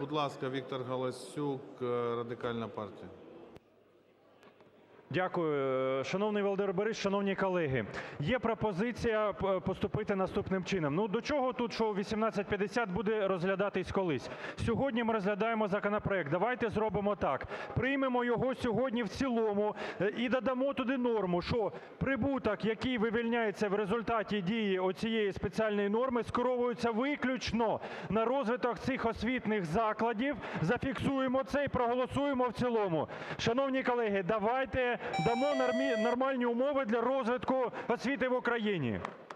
Будь ласка, Віктор Галасюк, Радикальна партія. Дякую. Шановний Володимир Борисович, шановні колеги, є пропозиція поступити наступним чином. До чого тут, що 1850 буде розглядатись колись? Сьогодні ми розглядаємо законопроект. Давайте зробимо так: приймемо його сьогодні в цілому і додамо туди норму, що прибуток, який вивільняється в результаті дії оцієї спеціальної норми, скеровується виключно на розвиток цих освітніх закладів. Зафіксуємо це і проголосуємо в цілому. Шановні колеги, давайте дамо нормальні умови для розвитку освіти в Україні.